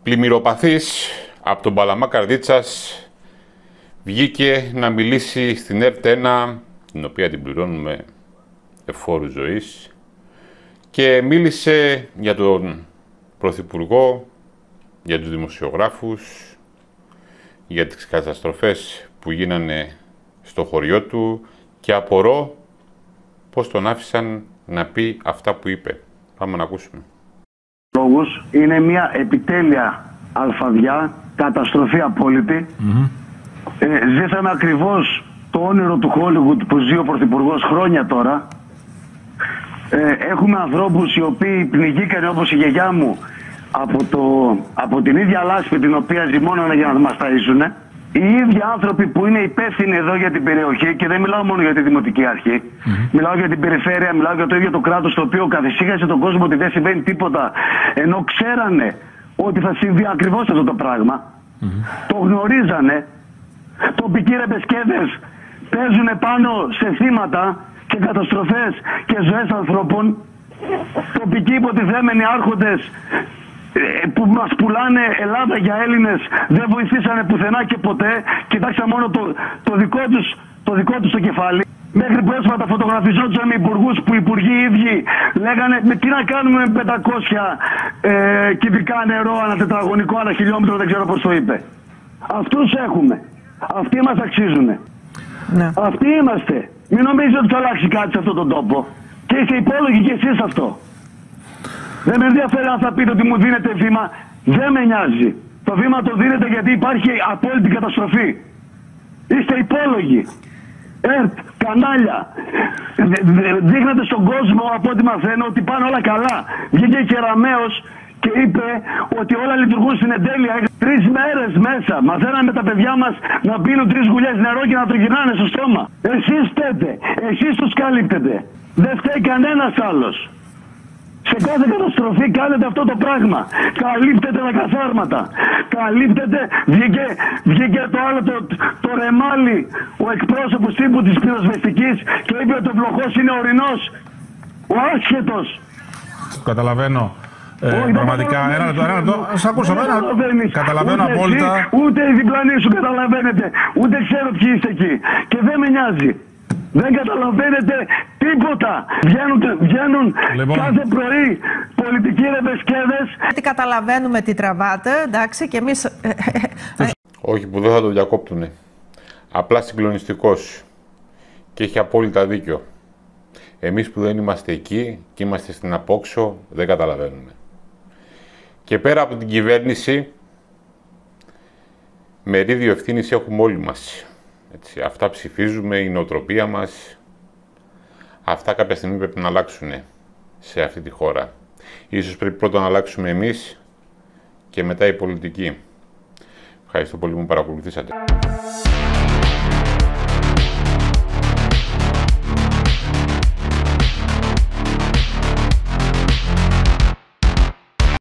πλημμυροπαθής από τον Παλαμά Καρδίτσας βγήκε να μιλήσει στην ΕΡΤ1, την οποία την πληρώνουμε εφόρου ζωής, και μίλησε για τον Πρωθυπουργό, για τους δημοσιογράφους, για τις καταστροφές που γίνανε στο χωριό του και απορώ πώς τον άφησαν να πει αυτά που είπε. Πάμε να ακούσουμε. Είναι μια επιτέλεια αλφαδιά, καταστροφή απόλυτη. Ζήσαμε ακριβώς το όνειρο του Hollywood που ζει ο Πρωθυπουργός χρόνια τώρα. Έχουμε ανθρώπους οι οποίοι πνιγήκαν, όπως η γιαγιά μου, από την ίδια λάσπη την οποία ζυμώνανε για να μας ταΐσουνε. Οι ίδιοι άνθρωποι που είναι υπεύθυνοι εδώ για την περιοχή, και δεν μιλάω μόνο για τη Δημοτική Αρχή, μιλάω για την περιφέρεια, μιλάω για το ίδιο το κράτος, το οποίο καθησύχασε τον κόσμο ότι δεν συμβαίνει τίποτα, ενώ ξέρανε ότι θα συμβεί ακριβώς αυτό το πράγμα. Το γνωρίζανε. Τοπικοί ρεμπεσκέδες παίζουν πάνω σε θύματα και καταστροφές και ζωές ανθρώπων. Τοπικοί υποτιθέμενοι άρχοντες που μας πουλάνε Ελλάδα για Έλληνες δεν βοηθήσανε πουθενά και ποτέ. Κοιτάξτε μόνο το δικό τους το κεφάλι. Μέχρι πρόσφατα φωτογραφιζόντουσαν με υπουργούς που οι υπουργοί ίδιοι λέγανε τι να κάνουμε με 500 κυβικά νερό ανά τετραγωνικό, ανά χιλιόμετρο, δεν ξέρω πώς το είπε. Αυτούς έχουμε. Αυτοί μας αξίζουνε. Ναι. Αυτοί είμαστε. Μην νομίζετε ότι θα αλλάξει κάτι σε αυτόν τον τόπο. Και είστε υπόλογοι κι εσείς αυτό. Δεν με ενδιαφέρει αν θα πείτε ότι μου δίνετε βήμα. Δεν με νοιάζει. Το βήμα το δίνετε γιατί υπάρχει απόλυτη καταστροφή. Είστε υπόλογοι. ΕΡΤ, κανάλια. Δείχνετε στον κόσμο, από ό,τι μαθαίνω, ότι πάνε όλα καλά. Βγήκε η Κεραμέως και είπε ότι όλα λειτουργούν στην εντέλεια. 3 μέρες μέσα. Μαθαίναμε τα παιδιά μας να πίνουν 3 γουλιές νερό και να το γυρνάνε στο στόμα. Εσείς φταίτε. Εσείς τους καλύπτετε. Δεν φταίει κανένας άλλος. Σε κάθε καταστροφή κάνετε αυτό το πράγμα. Καλύπτετε τα καθάρματα. Καλύπτετε. Βγήκε το άλλο το ρεμάλι, ο εκπρόσωπος τύπου της πυροσβεστικής, και είπε ότι ο βλοχός είναι ορεινός. Ο άσχετος. Καταλαβαίνω. Πραγματικά, ένα λεπτό. Σας ακούσω. Καταλαβαίνω απόλυτα. Ούτε οι διπλανοί σου καταλαβαίνετε. Ούτε ξέρω ποιοι είστε εκεί. Και δεν με νοιάζει. Δεν καταλαβαίνετε τίποτα. Βγαίνουν κάθε πρωί πολιτικοί ρεμπεσκέδες. Γιατί καταλαβαίνουμε τι τραβάτε, εντάξει, και εμείς... Όχι, που δεν θα το διακόπτουνε. Απλά συγκλονιστικός. Και έχει απόλυτα δίκιο. Εμείς που δεν είμαστε εκεί και είμαστε στην απόξω, δεν καταλαβαίνουμε. Και πέρα από την κυβέρνηση, μερίδιο ευθύνης έχουμε όλοι μας. Έτσι, αυτά ψηφίζουμε, η νοοτροπία μας. Αυτά κάποια στιγμή πρέπει να αλλάξουν σε αυτή τη χώρα. Ίσως πρέπει πρώτα να αλλάξουμε εμείς και μετά η πολιτική. Ευχαριστώ πολύ που με παρακολουθήσατε.